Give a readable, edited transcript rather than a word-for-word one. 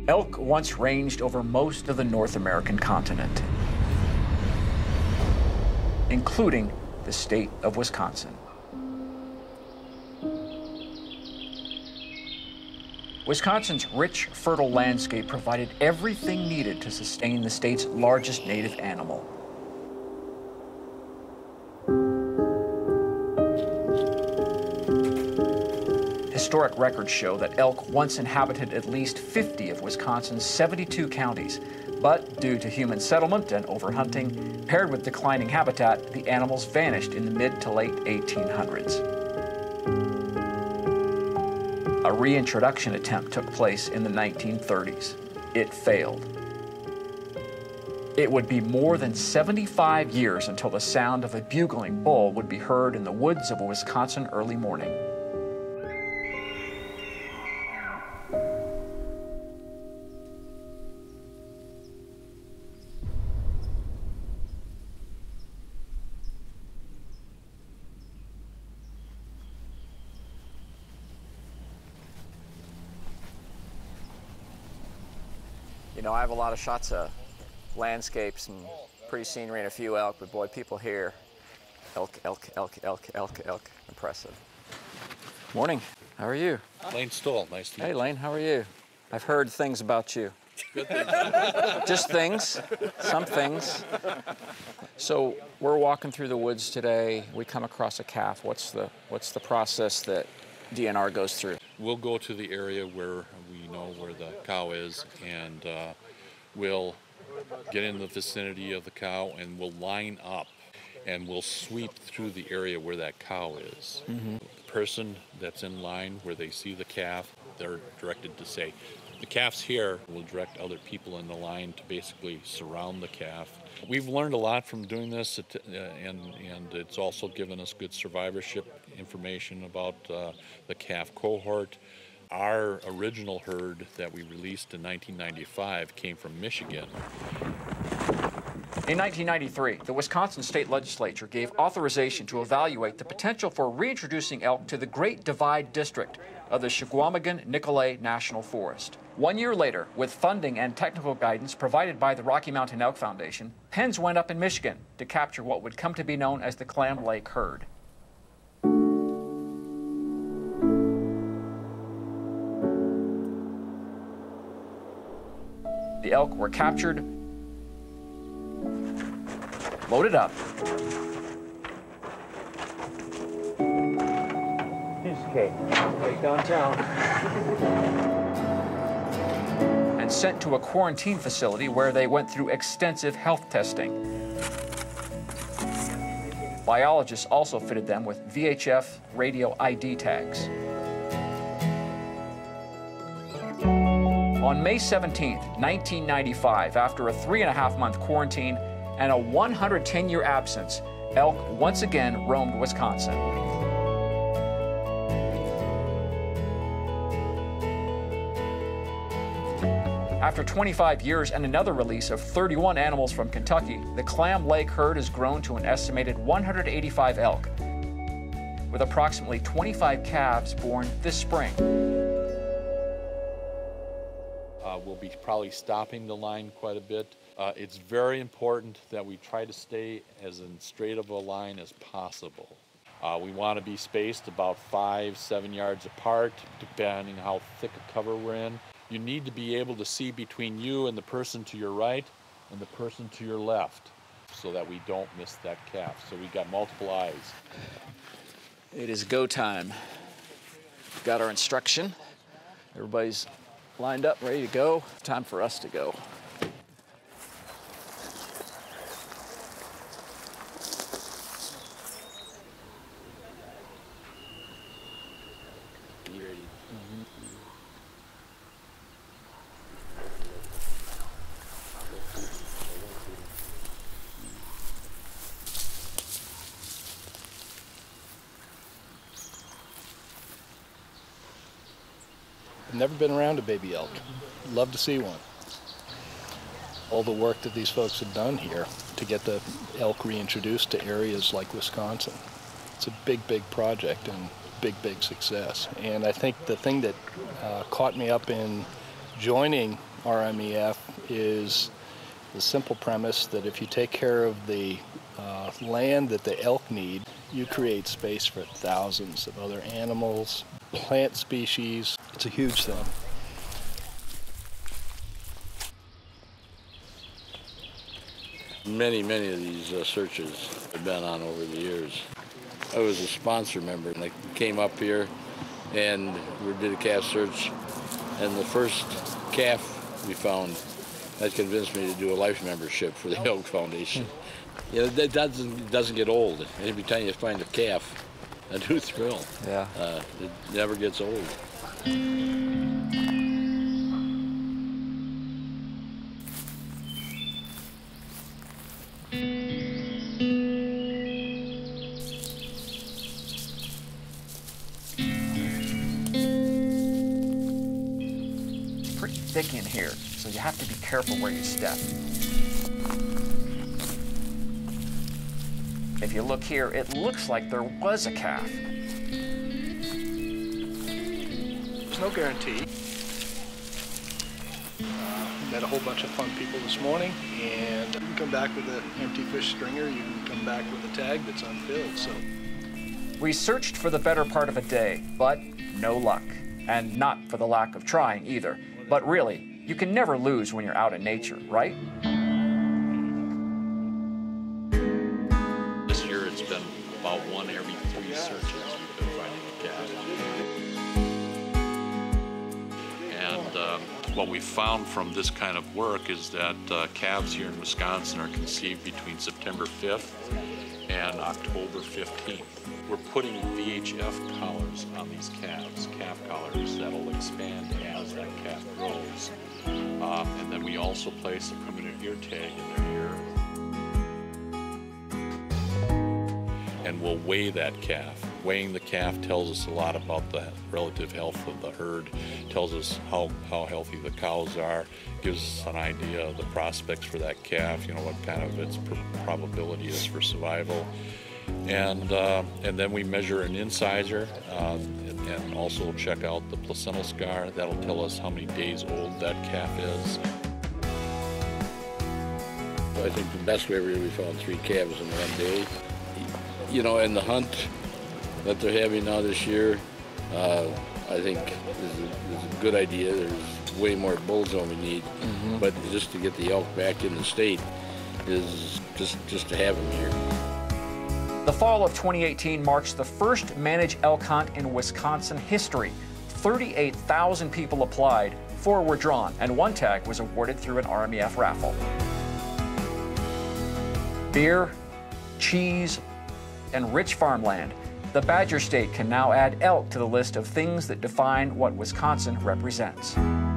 Elk once ranged over most of the North American continent, including the state of Wisconsin. Wisconsin's rich, fertile landscape provided everything needed to sustain the state's largest native animal. Historic records show that elk once inhabited at least 50 of Wisconsin's 72 counties, but due to human settlement and overhunting, paired with declining habitat, the animals vanished in the mid to late 1800s. A reintroduction attempt took place in the 1930s. It failed. It would be more than 75 years until the sound of a bugling bull would be heard in the woods of a Wisconsin early morning. You know, I have a lot of shots of landscapes and pretty scenery and a few elk, but boy, people here, elk, elk, elk, elk, elk, elk, impressive. Morning, how are you? Lane Stoll, nice to meet you. Hey Lane, how are you? I've heard things about you. Good things. Just things, some things. So we're walking through the woods today. We come across a calf. What's the process that DNR goes through? We'll go to the area where we know where the cow is, and we'll get in the vicinity of the cow, and we'll line up, and we'll sweep through the area where that cow is. Mm-hmm. The person that's in line where they see the calf, they're directed to say, the calf's here. We'll direct other people in the line to basically surround the calf. We've learned a lot from doing this, and it's also given us good survivorship information about the calf cohort. Our original herd that we released in 1995 came from Michigan. In 1993, the Wisconsin State Legislature gave authorization to evaluate the potential for reintroducing elk to the Great Divide District of the Chequamegon-Nicolet National Forest. 1 year later, with funding and technical guidance provided by the Rocky Mountain Elk Foundation, pens went up in Michigan to capture what would come to be known as the Clam Lake herd. The elk were captured, loaded up, right downtown, and sent to a quarantine facility where they went through extensive health testing. Biologists also fitted them with VHF radio ID tags. On May 17, 1995, after a 3.5-month quarantine and a 110-year absence, elk once again roamed Wisconsin. After 25 years and another release of 31 animals from Kentucky, the Clam Lake herd has grown to an estimated 185 elk, with approximately 25 calves born this spring. We'll be probably stopping the line quite a bit. It's very important that we try to stay as straight of a line as possible. We want to be spaced about 5-7 yards apart, depending how thick a cover we're in. You need to be able to see between you and the person to your right and the person to your left so that we don't miss that calf. So we've got multiple eyes. It is go time. Got our instruction. Everybody's lined up, ready to go. Time for us to go. You ready? Mm-hmm. I've never been around a baby elk. Love to see one. All the work that these folks have done here to get the elk reintroduced to areas like Wisconsin. It's a big, big project and big success. And I think the thing that caught me up in joining RMEF is the simple premise that if you take care of the land that the elk need, you create space for thousands of other animals, plant species. It's a huge thing. Many of these searches have been on over the years. I was a sponsor member, and I came up here and we did a calf search, and the first calf we found, that convinced me to do a life membership for the Elk Foundation. You know, that doesn't get old. Every time you find a calf, a new thrill. Yeah. It never gets old. Pretty thick in here, so you have to be careful where you step. If you look here, it looks like there was a calf. There's no guarantee. Met a whole bunch of fun people this morning, and you can come back with an empty fish stringer, you can come back with a tag that's unfilled. So We searched for the better part of a day, but no luck. And not for the lack of trying either. But really, you can never lose when you're out in nature, right? This year it's been about 1 every 3 searches we've been finding a calf. And what we found from this kind of work is that calves here in Wisconsin are conceived between September 5th and October 15th. We're putting VHF collars on these calves, calf collars that'll expand as that calf grows. And then we also place a permanent ear tag in their ear. And we'll weigh that calf. Weighing the calf tells us a lot about the relative health of the herd, tells us how healthy the cows are, gives us an idea of the prospects for that calf, you know, what kind of its probability is for survival. And then we measure an incisor and also check out the placental scar. That'll tell us how many days old that calf is. I think the best way we found 3 calves in one day. You know, and the hunt that they're having now this year, I think is a good idea. There's way more bulls than we need, but just to get the elk back in the state is just to have them here. The fall of 2018 marks the first managed elk hunt in Wisconsin history. 38,000 people applied, 4 were drawn, and 1 tag was awarded through an RMEF raffle. Beer, cheese, and rich farmland. The Badger State can now add elk to the list of things that define what Wisconsin represents.